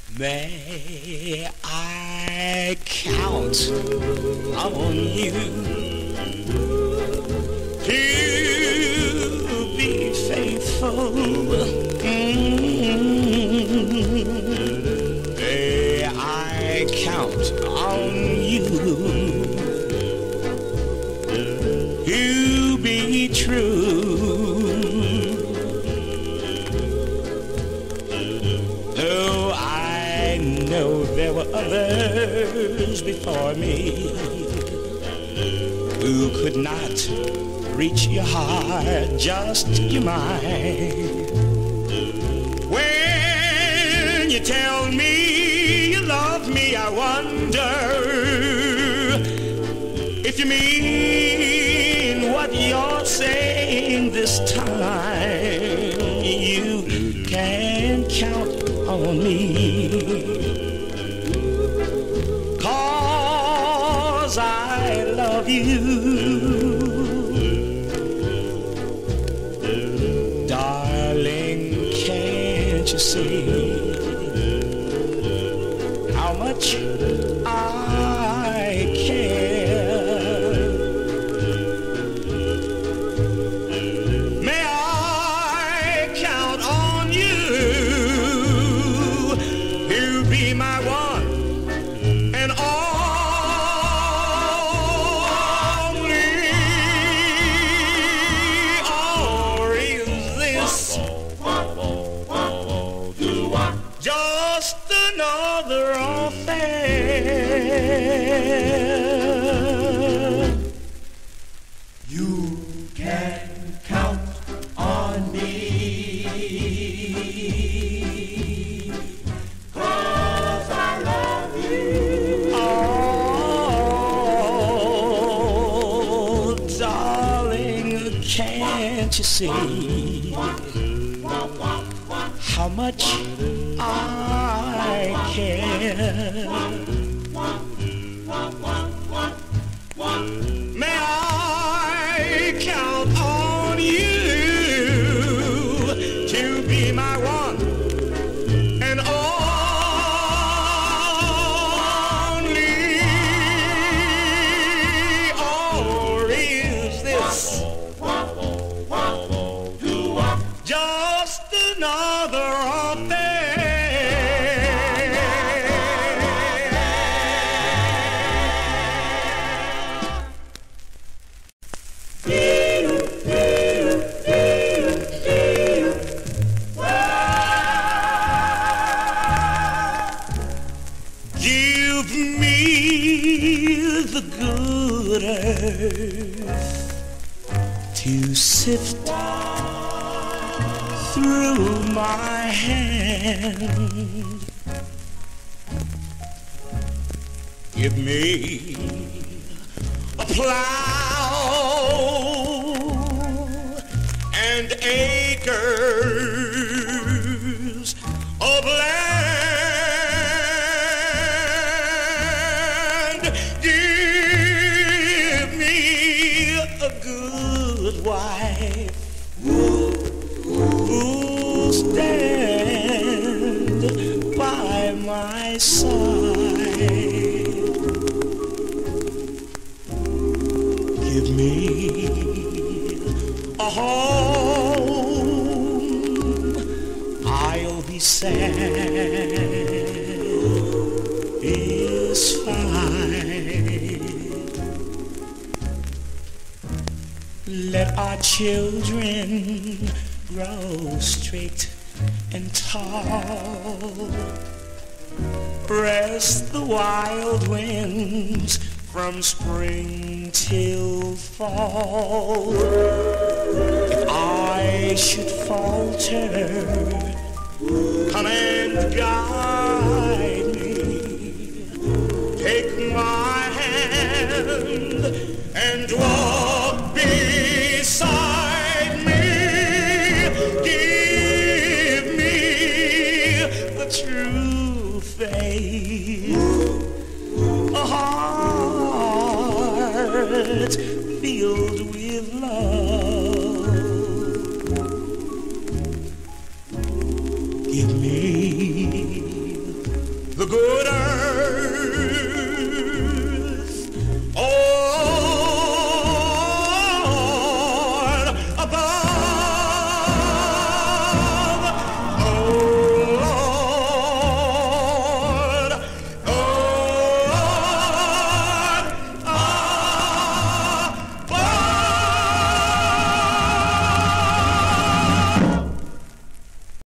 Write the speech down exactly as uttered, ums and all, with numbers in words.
May I count on you to be faithful? Mm-hmm. May I count on you to be true? Though I know there were others before me who could not reach your heart, just your mind. When you tell me you love me, I wonder if you mean what you're saying this time. You can count on me, 'cause I love you. Darling, can't you see how much I care? May I count on you to be my one and only? Or is this just another affair? You can count on me, 'cause I love you. Oh, darling, can't you see how much I care? May I count on you to be my one and only? Or is this just another affair? Give me the good earth to sift through my hand. Give me a plow and acres of land. Give me a good wife who'll stand by my side. Give me a home, I'll be satisfied. Let our children grow straight and tall. Rest the wild winds from spring till fall. If I should falter, come and guide me. Take my hand and walk beside me. Give me the true faith, a heart filled with love.